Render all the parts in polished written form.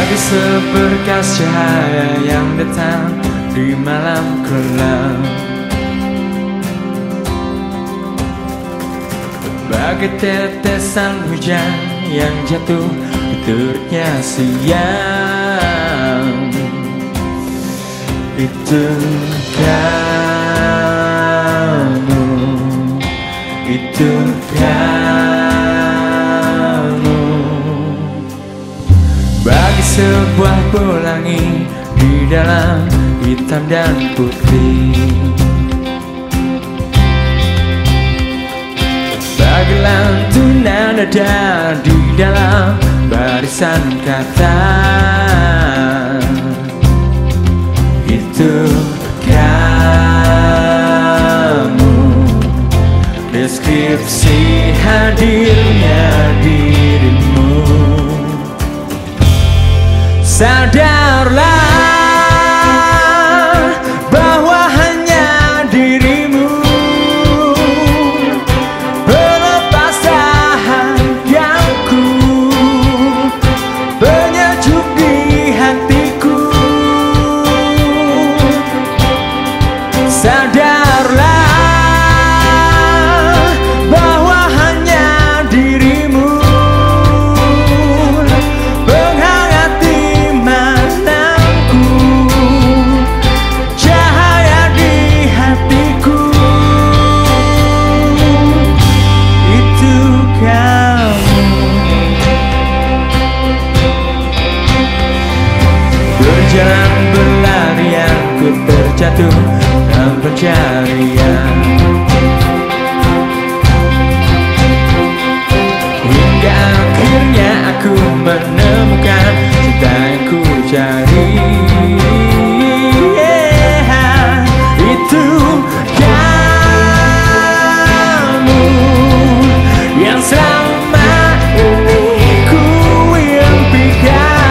Bagi seberkas cahaya yang datang di malam kelam, bagai tetesan hujan yang jatuh di teriknya siang. Itu kamu, itu kamu. Bagi sebuah pelangi di dalam hitam dan putih, bagi lantunan nada di dalam barisan kata. Itu kamu, deskripsi hadirnya dirimu. Sadarlah bahwa hanya dirimu pelepas dahagianku, penyejuk di hatiku. Sadarlah bahwa hanya dirimu menghangati mataku, cahaya di hatiku. Itu kamu. Berjalan berlarian ku terjatuh dalam pencarian, hingga akhirnya aku menemukan cinta yang ku cari. Itu kamu yang selama ini ku impikan.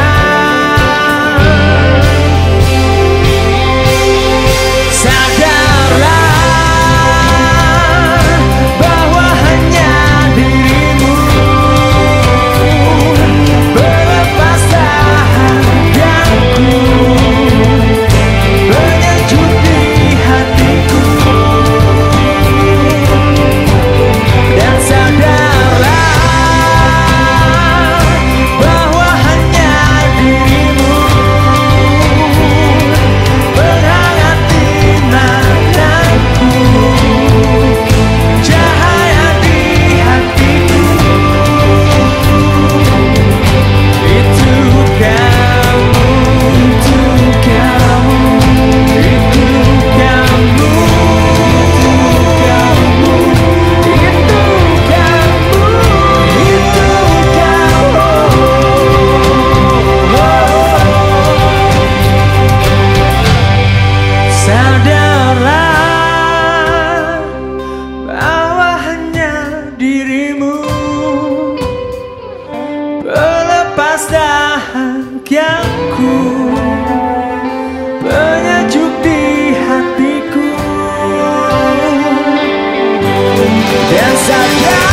Sadarlah bahwa hanya dirimu pelepas dahagianku, penyejuk di hatiku. Dan sadar